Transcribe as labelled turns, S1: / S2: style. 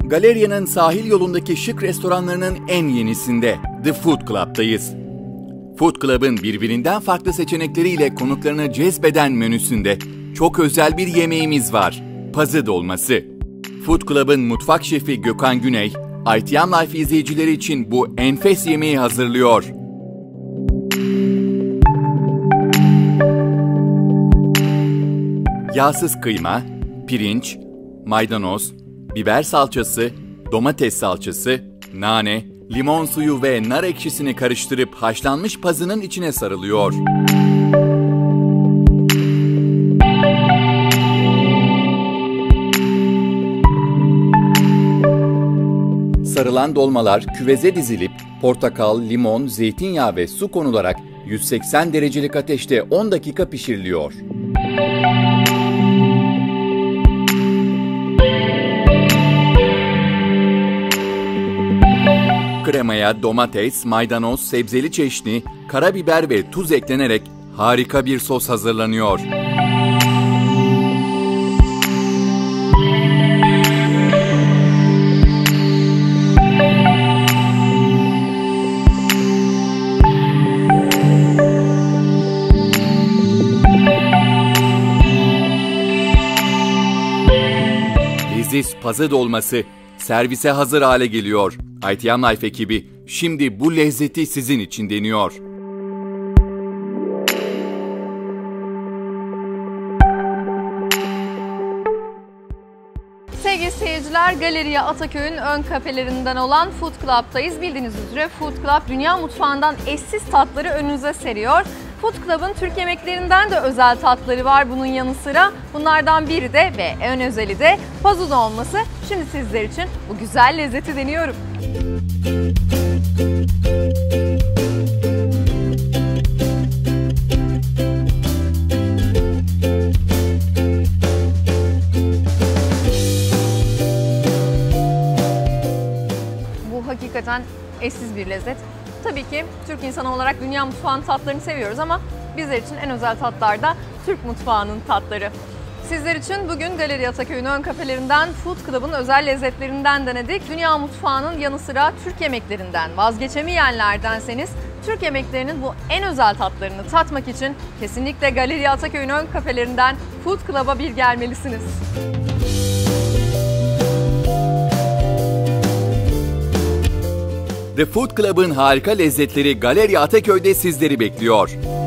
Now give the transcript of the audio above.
S1: Galeria'nın sahil yolundaki şık restoranlarının en yenisinde The Food Club'dayız. Food Club'ın birbirinden farklı seçenekleriyle konuklarını cezbeden menüsünde çok özel bir yemeğimiz var. Pazı dolması. Food Club'ın mutfak şefi Gökhan Güney, ITM Life izleyicileri için bu enfes yemeği hazırlıyor. Yağsız kıyma, pirinç, maydanoz, biber salçası, domates salçası, nane, limon suyu ve nar ekşisini karıştırıp haşlanmış pazının içine sarılıyor. Sarılan dolmalar küveze dizilip portakal, limon, zeytinyağı ve su konularak 180 derecelik ateşte 10 dakika pişiriliyor. Kremaya domates, maydanoz, sebzeli çeşni, karabiber ve tuz eklenerek harika bir sos hazırlanıyor. Leziz pazı dolması servise hazır hale geliyor. ITM Life ekibi şimdi bu lezzeti sizin için deniyor.
S2: Sevgili seyirciler, Galeria Ataköy'ün ön kafelerinden olan Food Club'dayız. Bildiğiniz üzere Food Club dünya mutfağından eşsiz tatları önünüze seriyor. Food Club'ın Türk yemeklerinden de özel tatları var bunun yanı sıra. Bunlardan biri de ve en özeli de pazı dolması. Şimdi sizler için bu güzel lezzeti deniyorum. Bu hakikaten eşsiz bir lezzet. Tabii ki Türk insanı olarak dünya mutfağının tatlarını seviyoruz ama bizler için en özel tatlar da Türk mutfağının tatları. Sizler için bugün Galeria Ataköy'ün ön kafelerinden Food Club'ın özel lezzetlerinden denedik. Dünya mutfağının yanı sıra Türk yemeklerinden vazgeçemeyenlerdenseniz Türk yemeklerinin bu en özel tatlarını tatmak için kesinlikle Galeria Ataköy'ün ön kafelerinden Food Club'a bir gelmelisiniz.
S1: The Food Club'ın harika lezzetleri Galeria Ataköy'de sizleri bekliyor.